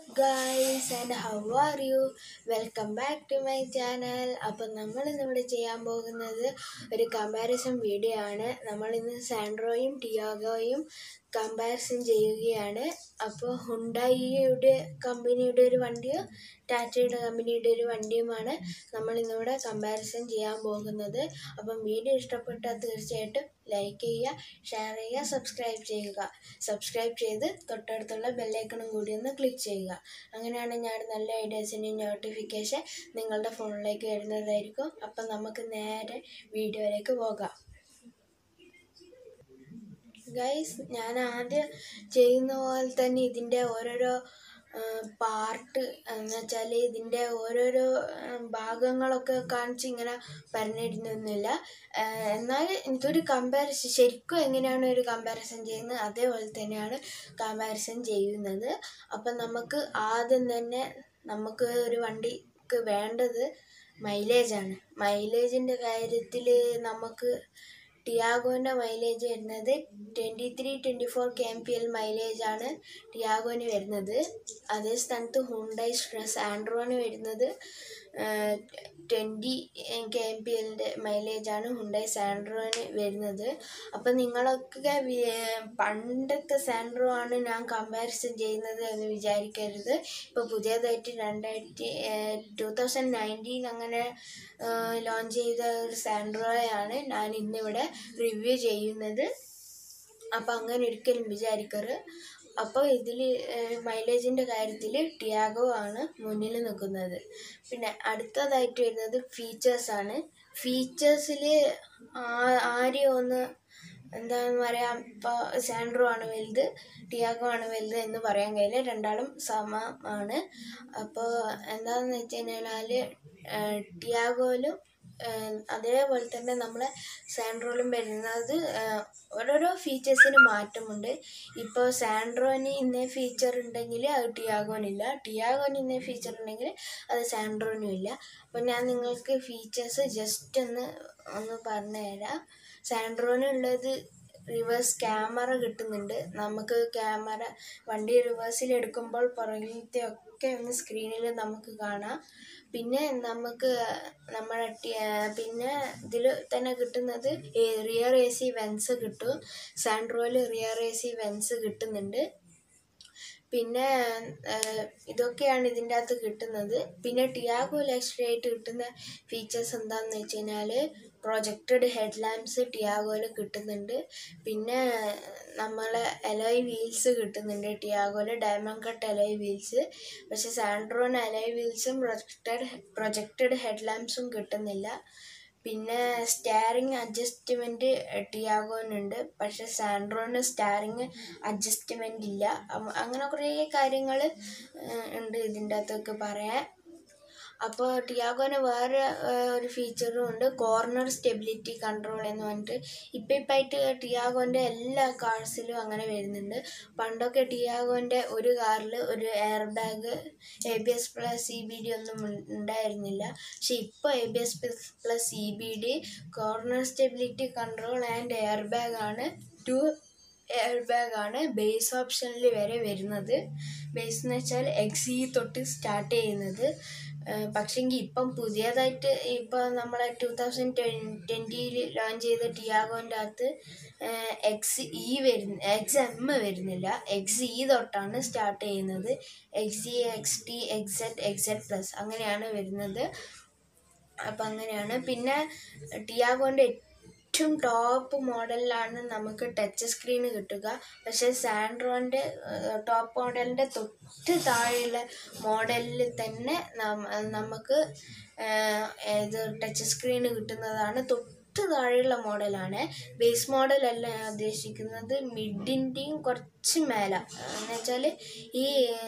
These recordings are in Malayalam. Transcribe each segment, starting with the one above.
guys, and how are you? Welcome back to my channel. അപ്പോൾ നമ്മൾ ഇന്നിവിടെ ചെയ്യാൻ പോകുന്നത് ഒരു കമ്പാരിസൺ വീഡിയോ ആണ്. നമ്മൾ ഇന്ന് സാൻഡ്രോയും ടിയാഗോയും കമ്പാരിസൺ ചെയ്യുകയാണ്. അപ്പോൾ ഹുണ്ടായിയുടെ കമ്പനിയുടെ ഒരു വണ്ടിയും ടാറ്റയുടെ കമ്പനിയുടെ ഒരു വണ്ടിയുമാണ് നമ്മൾ ഇന്നിവിടെ കമ്പാരിസൺ ചെയ്യാൻ പോകുന്നത്. അപ്പം വീഡിയോ ഇഷ്ടപ്പെട്ടാൽ തീർച്ചയായിട്ടും ലൈക്ക് ചെയ്യുക, ഷെയർ ചെയ്യുക, സബ്സ്ക്രൈബ് ചെയ്ത് തൊട്ടടുത്തുള്ള ബെല്ലൈക്കണും കൂടി ഒന്ന് ക്ലിക്ക് ചെയ്യുക. അങ്ങനെയാണ് ഞാൻ നല്ല ഐഡിയാസിൻ്റെ നോട്ടിഫിക്കേഷൻ നിങ്ങളുടെ ഫോണിലേക്ക് വരുന്നതായിരിക്കും. അപ്പം നമുക്ക് നേരെ വീഡിയോയിലേക്ക് പോകാം. ഗൈസ്, ഞാൻ ആദ്യം ചെയ്യുന്ന പോലെ തന്നെ ഇതിൻ്റെ ഓരോരോ പാർട്ട് എന്ന് വെച്ചാൽ ഇതിൻ്റെ ഓരോരോ ഭാഗങ്ങളൊക്കെ കാണിച്ച് ഇങ്ങനെ പറഞ്ഞിരുന്നില്ല. എന്നാൽ ഇതൊരു കമ്പാരിസൺ ശരിക്കും എങ്ങനെയാണ് ഒരു കമ്പാരിസൺ ചെയ്യുന്നത് അതേപോലെ തന്നെയാണ് കമ്പാരിസൺ ചെയ്യുന്നത്. അപ്പം നമുക്ക് ആദ്യം തന്നെ നമുക്ക് ഒരു വണ്ടിക്ക് വേണ്ടത് മൈലേജാണ്. മൈലേജിൻ്റെ കാര്യത്തിൽ നമുക്ക് ടിയാഗോൻ്റെ മൈലേജ് വരുന്നത് 23-24 kmpl മൈലേജാണ് ടിയാഗോന് വരുന്നത്. അതേ സ്ഥാനത്ത് ഹുണ്ടായി സാൻഡ്രോന് വരുന്നത് 20 kmpl മൈലേജാണ് ഹുണ്ടായി സാൻഡ്രോന് വരുന്നത്. അപ്പം നിങ്ങളൊക്കെ പണ്ടത്തെ സാൻഡ്രോ ആണ് ഞാൻ കമ്പാരിസൺ ചെയ്യുന്നത് എന്ന് വിചാരിക്കരുത്. ഇപ്പോൾ പുതിയതായിട്ട് 2019 അങ്ങനെ ലോഞ്ച് ചെയ്ത ഒരു സാൻഡ്രോയാണ് ഞാൻ ഇന്നിവിടെ റിവ്യൂ ചെയ്യുന്നത്. അപ്പം അങ്ങനെ ഒരിക്കലും വിചാരിക്കരുത്. അപ്പോൾ ഇതിൽ മൈലേജിൻ്റെ കാര്യത്തിൽ ടിയാഗോ ആണ് മുന്നിൽ നിൽക്കുന്നത്. പിന്നെ അടുത്തതായിട്ട് വരുന്നത് ഫീച്ചേഴ്സാണ്. ഫീച്ചേഴ്സിൽ ആരെയും ഒന്ന് എന്താണെന്ന് പറയാം, ഇപ്പോൾ സാൻഡ്രോ ആണ് വലുത്, ടിയാഗോ ആണ് വലുത് എന്ന് പറയാൻ കഴിയില്ല. രണ്ടാളും സമമാണ്. അപ്പോൾ എന്താണെന്ന് വെച്ച് കഴിഞ്ഞാൽ ടിയാഗോയിലും അതേപോലെ തന്നെ നമ്മളെ സാൻഡ്രോയിലും വരുന്നത് ഓരോരോ ഫീച്ചേഴ്സിന് മാറ്റമുണ്ട്. ഇപ്പോൾ സാൻഡ്രോന് ഇന്ന ഫീച്ചർ ഉണ്ടെങ്കിൽ അത് ടിയാഗോനില്ല, ടിയാഗോന് ഇന്ന ഫീച്ചർ ഉണ്ടെങ്കിൽ അത് സാൻഡ്രോനും ഇല്ല. അപ്പോൾ ഞാൻ നിങ്ങൾക്ക് ഫീച്ചേഴ്സ് ജസ്റ്റ് ഒന്ന് പറഞ്ഞുതരാം. സാൻഡ്രോനുള്ളത് റിവേഴ്സ് ക്യാമറ കിട്ടുന്നുണ്ട്. നമുക്ക് ക്യാമറ വണ്ടി റിവേഴ്സിൽ എടുക്കുമ്പോൾ പുറകിലത്തെ ഒക്കെ ഒന്ന് സ്ക്രീനിൽ നമുക്ക് കാണാം. പിന്നെ നമുക്ക് പിന്നെ ഇതിൽ തന്നെ കിട്ടുന്നത് റിയർ AC വെൻസ് കിട്ടും. സാൻഡ്രോയിൽ റിയർ AC വെൻസ് കിട്ടുന്നുണ്ട്. പിന്നെ ഇതൊക്കെയാണ് ഇതിൻ്റെ അകത്ത് കിട്ടുന്നത്. പിന്നെ ടിയാഗോയിൽ എക്സ്ട്രാ ആയിട്ട് കിട്ടുന്ന ഫീച്ചേഴ്സ് എന്താണെന്ന് വെച്ച് കഴിഞ്ഞാൽ പ്രൊജക്റ്റഡ് ഹെഡ് ലാമ്പ്സ് ടിയാഗോയിൽ കിട്ടുന്നുണ്ട്. പിന്നെ നമ്മളെ അലോയ് വീൽസ് കിട്ടുന്നുണ്ട്. ടിയാഗോയിൽ ഡയമണ്ട് കട്ട് അലോയ് വീൽസ്. പക്ഷെ സാൻഡ്രോന് അലോയ് വീൽസും പ്രൊജക്റ്റഡ് ഹെഡ് ലാമ്പ്സും കിട്ടുന്നില്ല. പിന്നെ സ്റ്റിയറിംഗ് അഡ്ജസ്റ്റ്മെൻറ്റ് ടിയാഗോനുണ്ട്, പക്ഷെ സാൻഡ്രോന് സ്റ്റിയറിംഗ് അഡ്ജസ്റ്റ്മെൻ്റ് ഇല്ല. അങ്ങനെ കുറേ കാര്യങ്ങൾ ഉണ്ട് ഇതിൻ്റെ അകത്തൊക്കെ പറയാൻ. അപ്പോൾ ടിയാഗോന് വേറെ ഒരു ഫീച്ചറും ഉണ്ട്, കോർണർ സ്റ്റെബിലിറ്റി കൺട്രോൾ എന്ന് പറഞ്ഞിട്ട്. ഇപ്പായിട്ട് ടിയാഗോൻ്റെ എല്ലാ കാർസിലും അങ്ങനെ വരുന്നുണ്ട്. പണ്ടൊക്കെ ടിയാഗോൻ്റെ ഒരു കാറിൽ ഒരു എയർ ബാഗ് ABS+ CBD ഒന്നും ഉണ്ടായിരുന്നില്ല. പക്ഷെ ഇപ്പോൾ ABS+ CBD, corner stability control and air ബാഗാണ്. 2 എയർ ബാഗാണ് ബേസ് ഓപ്ഷനിൽ വരെ വരുന്നത്. ബേസ് എന്ന് വെച്ചാൽ XE തൊട്ട് സ്റ്റാർട്ട് ചെയ്യുന്നത്. പക്ഷെങ്കിൽ ഇപ്പം പുതിയതായിട്ട് ഇപ്പോൾ നമ്മളെ 2020 ലോഞ്ച് ചെയ്ത ടിയാഗോൻ്റെ അകത്ത് XM വരുന്നില്ല. XE തൊട്ടാണ് സ്റ്റാർട്ട് ചെയ്യുന്നത്. XE, XT, XZ അങ്ങനെയാണ് വരുന്നത്. അപ്പം അങ്ങനെയാണ്. പിന്നെ ടിയാഗോൻ്റെ ഏറ്റവും ടോപ്പ് മോഡലിലാണ് നമുക്ക് ടച്ച് സ്ക്രീൻ കിട്ടുക. പക്ഷേ സാൻഡ്രോൻ്റെ ടോപ്പ് മോഡലിൻ്റെ തൊട്ട് താഴെയുള്ള മോഡലിൽ തന്നെ നമുക്ക് ഇത് ടച്ച് സ്ക്രീൻ കിട്ടുന്നതാണ്. തൊട്ട് താഴെയുള്ള മോഡലാണ്, ബേസ് മോഡലല്ല ഞാൻ ഉദ്ദേശിക്കുന്നത്. മിഡിൻ്റെയും കുറച്ച് മേലെ എന്ന് വെച്ചാൽ ഈ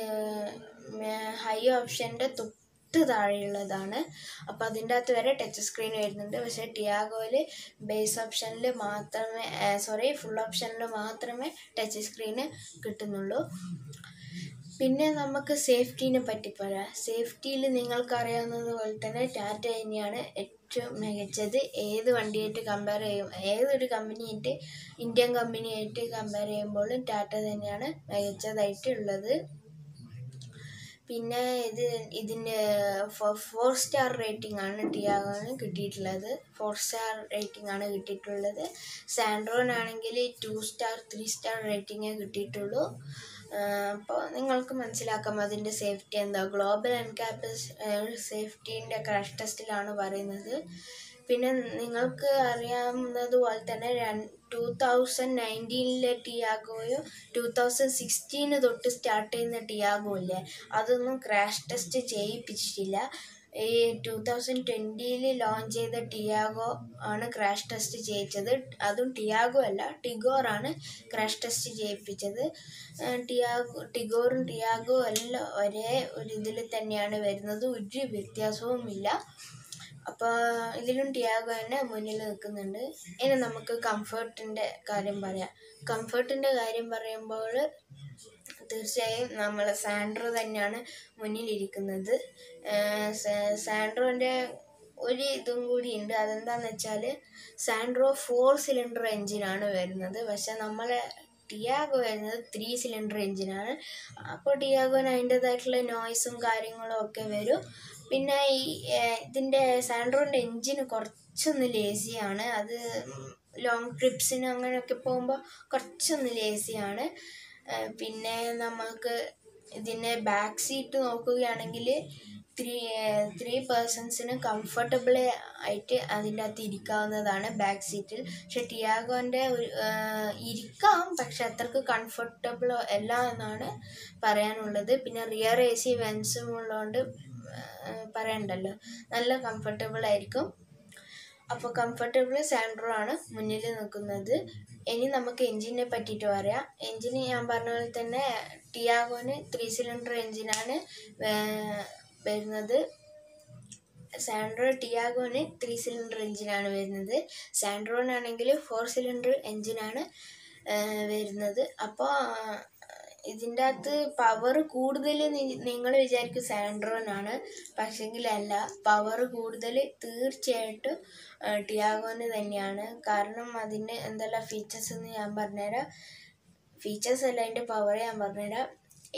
ഹൈ ഓപ്ഷൻ്റെ തൊട്ട് താഴെയുള്ളതാണ്. അപ്പോൾ അതിൻ്റെ അകത്ത് വരെ ടച്ച് സ്ക്രീൻ വരുന്നുണ്ട്. പക്ഷേ ടിയാഗോയിൽ ബേസ് ഓപ്ഷനിൽ ഫുൾ ഓപ്ഷനിൽ മാത്രമേ ടച്ച് സ്ക്രീന് കിട്ടുന്നുള്ളൂ. പിന്നെ നമുക്ക് സേഫ്റ്റീനെ പറ്റി പറയാം. സേഫ്റ്റിയിൽ നിങ്ങൾക്കറിയാവുന്നത് പോലെ തന്നെ ടാറ്റ തന്നെയാണ് ഏറ്റവും മികച്ചത്. ഏത് വണ്ടിയായിട്ട് കമ്പയർ ചെയ്യും, ഏതൊരു കമ്പനിയായിട്ട് ഇന്ത്യൻ കമ്പനിയായിട്ട് കമ്പയർ ചെയ്യുമ്പോഴും ടാറ്റ തന്നെയാണ് മികച്ചതായിട്ടുള്ളത്. പിന്നെ ഇതിന് 4 സ്റ്റാർ റേറ്റിംഗ് ആണ് ടിയാഗോന് കിട്ടിയിട്ടുള്ളത്. 4 സ്റ്റാർ റേറ്റിംഗ് ആണ് കിട്ടിയിട്ടുള്ളത്. സാൻഡ്രോനാണെങ്കിൽ 2 സ്റ്റാർ 3 സ്റ്റാർ റേറ്റിംഗേ കിട്ടിയിട്ടുള്ളൂ. അപ്പോൾ നിങ്ങൾക്ക് മനസ്സിലാക്കാം അതിൻ്റെ സേഫ്റ്റി എന്താ. ഗ്ലോബൽ എൻകാപ്പ് സേഫ്റ്റീൻ്റെ ക്രാഷ് ടെസ്റ്റിലാണ് പറയുന്നത്. പിന്നെ നിങ്ങൾക്ക് അറിയാവുന്നതുപോലെ തന്നെ 2019 ടിയാഗോയോ 2016 തൊട്ട് സ്റ്റാർട്ട് ചെയ്യുന്ന ടിയാഗോ ഇല്ലേ, അതൊന്നും ക്രാഷ് ടെസ്റ്റ് ചെയ്യിപ്പിച്ചിട്ടില്ല. ഈ 2020 ലോഞ്ച് ചെയ്ത ടിയാഗോ ആണ് ക്രാഷ് ടെസ്റ്റ് ചെയ്യിച്ചത്. അതും ടിയാഗോ അല്ല, ടിഗോറാണ് ക്രാഷ് ടെസ്റ്റ് ചെയ്യിപ്പിച്ചത്. ടിഗോറും ടിയാഗോ എല്ലാം ഒരേ ഒരു ഇതിൽ തന്നെയാണ് വരുന്നത്, ഒരു വ്യത്യാസവുമില്ല. അപ്പോൾ ഇതിലും ടിയാഗോ തന്നെ മുന്നിൽ നിൽക്കുന്നുണ്ട്. ഇനി നമുക്ക് കംഫർട്ടിൻ്റെ കാര്യം പറയാം. കംഫർട്ടിൻ്റെ കാര്യം പറയുമ്പോൾ തീർച്ചയായും നമ്മൾ സാൻഡ്രോ തന്നെയാണ് മുന്നിലിരിക്കുന്നത്. സാൻഡ്രോൻ്റെ ഒരു ഇതും കൂടി ഉണ്ട്. അതെന്താണെന്ന് വെച്ചാൽ സാൻഡ്രോ 4 സിലിണ്ടർ എൻജിനാണ് വരുന്നത്. പക്ഷെ നമ്മളെ ടിയാഗോ വരുന്നത് 3 സിലിണ്ടർ എൻജിനാണ്. അപ്പോൾ ടിയാഗോന് അതിൻ്റേതായിട്ടുള്ള നോയ്സും കാര്യങ്ങളും ഒക്കെ വരും. പിന്നെ ഇതിൻ്റെ സാൻഡ്രോൻ്റെ എൻജിന് കുറച്ചൊന്ന് ലേസിയാണ്. അത് ലോങ് ട്രിപ്സിന് അങ്ങനെയൊക്കെ പോകുമ്പോൾ കുറച്ചൊന്ന് ലേസിയാണ്. പിന്നെ നമുക്ക് ഇതിൻ്റെ ബാക്ക് സീറ്റ് നോക്കുകയാണെങ്കിൽ 3 പേഴ്സൺസിന് കംഫർട്ടബിൾ ആയിട്ട് അതിൻ്റെ അകത്ത് ഇരിക്കാവുന്നതാണ് ബാക്ക് സീറ്റിൽ. പക്ഷെ ടിയാഗോൻ്റെ ഇരിക്കാം, പക്ഷെ അത്രക്ക് കംഫർട്ടബിൾ അല്ല എന്നാണ് പറയാനുള്ളത്. പിന്നെ റിയർ AC വെൻസും ഉള്ളതുകൊണ്ട് പറയണ്ടല്ലോ, നല്ല കംഫർട്ടബിൾ ആയിരിക്കും. അപ്പോൾ കംഫർട്ടബിൾ സാൻഡ്രോ ആണ് മുന്നിൽ നിൽക്കുന്നത്. ഇനി നമുക്ക് എൻജിനെ പറ്റിയിട്ട് പറയാം. എൻജിന് ഞാൻ പറഞ്ഞ പോലെ തന്നെ ടിയാഗോന് 3 സിലിണ്ടർ എൻജിനാണ് വരുന്നത്. ടിയാഗോന് 3 സിലിണ്ടർ എൻജിനാണ് വരുന്നത്. സാൻഡ്രോനാണെങ്കിൽ 4 സിലിണ്ടർ എൻജിനാണ് വരുന്നത്. അപ്പോൾ ഇതിൻ്റെ അകത്ത് പവർ കൂടുതൽ നിങ്ങൾ വിചാരിക്കും സാൻഡ്രോനാണ്, പക്ഷെങ്കിലല്ല. പവർ കൂടുതൽ തീർച്ചയായിട്ടും ടിയാഗോന് തന്നെയാണ്. കാരണം അതിന് എന്തെല്ലാം ഫീച്ചേഴ്സ് എന്ന് ഞാൻ പറഞ്ഞുതരാം. ഫീച്ചേഴ്സ് അല്ല, അതിൻ്റെ പവർ ഞാൻ പറഞ്ഞുതരാം.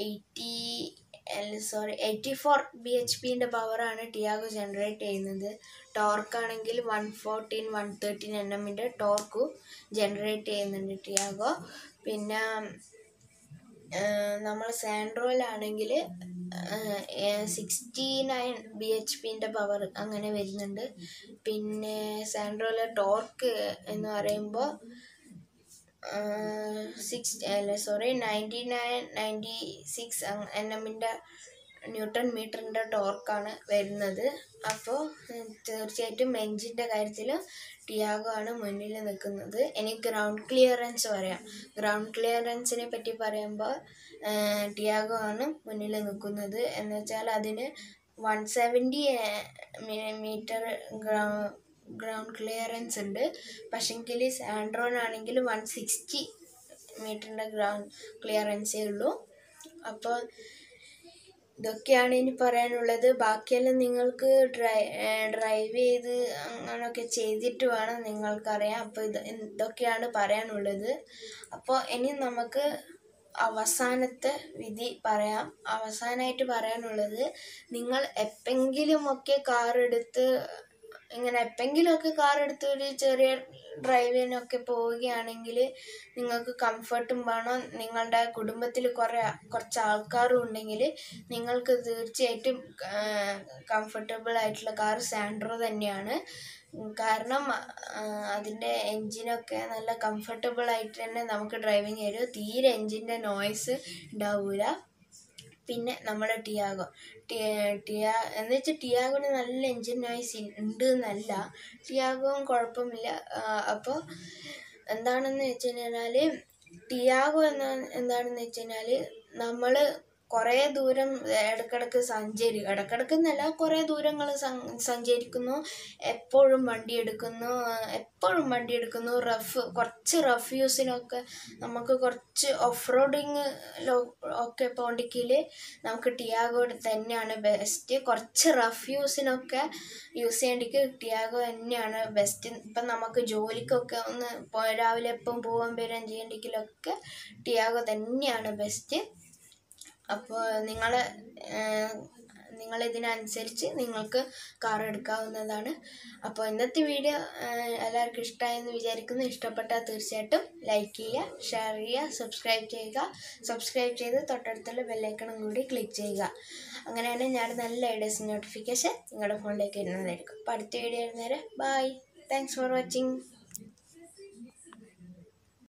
84 bhpൻ്റെ പവറാണ് ടിയാഗോ ജനറേറ്റ് ചെയ്യുന്നത്. ടോർക്കാണെങ്കിൽ 114 113 Nm ടോർക്കും ജനറേറ്റ് ചെയ്യുന്നുണ്ട് ടിയാഗോ. പിന്നെ നമ്മൾ സാൻഡ്രോയിലാണെങ്കിൽ 69 bhpൻ്റെ പവർ അങ്ങനെ വരുന്നുണ്ട്. പിന്നെ സാൻഡ്രോയിലെ ടോർക്ക് എന്ന് പറയുമ്പോൾ 96 ന്യൂട്ടൺ മീറ്ററിൻ്റെ ടോർക്കാണ് വരുന്നത്. അപ്പോൾ തീർച്ചയായിട്ടും എൻജിൻ്റെ കാര്യത്തിൽ ടിയാഗോ ആണ് മുന്നിൽ നിൽക്കുന്നത്. ഇനി ഗ്രൗണ്ട് ക്ലിയറൻസ് പറയാം. ഗ്രൗണ്ട് ക്ലിയറൻസിനെ പറ്റി പറയുമ്പോൾ ടിയാഗോ ആണ് മുന്നിൽ നിൽക്കുന്നത്. എന്ന് വെച്ചാൽ അതിന് 170 മീറ്റർ ഗ്രൗണ്ട് ക്ലിയറൻസ് ഉണ്ട്. പക്ഷെങ്കിൽ സാൻഡ്രോനാണെങ്കിൽ 160 മീറ്ററിൻ്റെ ഗ്രൗണ്ട് ക്ലിയറൻസേ ഉള്ളൂ. അപ്പോൾ ഇതൊക്കെയാണ് ഇനി പറയാനുള്ളത്. ബാക്കിയെല്ലാം നിങ്ങൾക്ക് ഡ്രൈവ് ചെയ്ത് അങ്ങനെയൊക്കെ ചെയ്തിട്ട് വേണം നിങ്ങൾക്കറിയാം. അപ്പോൾ ഇതൊക്കെയാണ് പറയാനുള്ളത്. അപ്പോൾ ഇനി നമുക്ക് അവസാനത്തെ വിധി പറയാം. അവസാനമായിട്ട് പറയാനുള്ളത്, നിങ്ങൾ എപ്പോഴെങ്കിലുമൊക്കെ കാറെടുത്ത് ഒരു ചെറിയ ഡ്രൈവിനൊക്കെ പോവുകയാണെങ്കിൽ നിങ്ങൾക്ക് കംഫർട്ടും വേണം, നിങ്ങളുടെ കുടുംബത്തിൽ കുറച്ച് ആൾക്കാരും ഉണ്ടെങ്കിൽ നിങ്ങൾക്ക് തീർച്ചയായിട്ടും കംഫർട്ടബിൾ ആയിട്ടുള്ള കാർ സാൻഡ്രോ തന്നെയാണ്. കാരണം അതിൻ്റെ എൻജിനൊക്കെ നല്ല കംഫർട്ടബിൾ ആയിട്ട് തന്നെ നമുക്ക് ഡ്രൈവിങ് തരും. തീരെ എൻജിൻ്റെ നോയ്സ് ഉണ്ടാവില്ല. പിന്നെ നമ്മുടെ ടിയാഗോ എന്ന് വെച്ചാൽ ടിയാഗോന് നല്ല എൻജിൻ നോയ്സ് ഉണ്ട് എന്നല്ല, ടിയാഗോയും കുഴപ്പമില്ല. അപ്പോൾ എന്താണെന്ന് വെച്ച് കഴിഞ്ഞാൽ ടിയാഗോ എന്താണെന്ന് വെച്ച് കഴിഞ്ഞാൽ നമ്മൾ കുറേ ദൂരം ഇടക്കിടക്കെന്നല്ല കുറേ ദൂരങ്ങൾ സഞ്ചരിക്കുന്നു, എപ്പോഴും വണ്ടി എടുക്കുന്നു. കുറച്ച് റഫ് യൂസിനൊക്കെ നമുക്ക് കുറച്ച് ഓഫ് റോഡിങ് ഒക്കെ പോകണമെങ്കിൽ നമുക്ക് ടിയാഗോ തന്നെയാണ് ബെസ്റ്റ്. കുറച്ച് റഫ് യൂസിനൊക്കെ യൂസ് ചെയ്യേണ്ടിക്ക് ടിയാഗോ തന്നെയാണ് ബെസ്റ്റ്. ഇപ്പം നമുക്ക് ജോലിക്കൊക്കെ ഒന്ന് രാവിലെ എപ്പം പോകാൻ വരാൻ ചെയ്യേണ്ടെങ്കിലൊക്കെ ടിയാഗോ തന്നെയാണ് ബെസ്റ്റ്. അപ്പോൾ നിങ്ങളിതിനനുസരിച്ച് നിങ്ങൾക്ക് കാർ എടുക്കാവുന്നതാണ്. അപ്പോൾ ഇന്നത്തെ വീഡിയോ എല്ലാവർക്കും ഇഷ്ടമായെന്ന് വിചാരിക്കുന്നു. ഇഷ്ടപ്പെട്ടാൽ തീർച്ചയായിട്ടും ലൈക്ക് ചെയ്യുക, ഷെയർ ചെയ്യുക, സബ്സ്ക്രൈബ് ചെയ്ത് തൊട്ടടുത്തുള്ള ബെല്ലൈക്കണും കൂടി ക്ലിക്ക് ചെയ്യുക. അങ്ങനെയാണ് ഞാൻ നല്ല ഐഡിയാസ് നോട്ടിഫിക്കേഷൻ നിങ്ങളുടെ ഫോണിലേക്ക് വരുന്നതായിരിക്കും. അപ്പോൾ അടുത്ത വീഡിയോ വരുന്നവരെ ബൈ. Thanks for watching.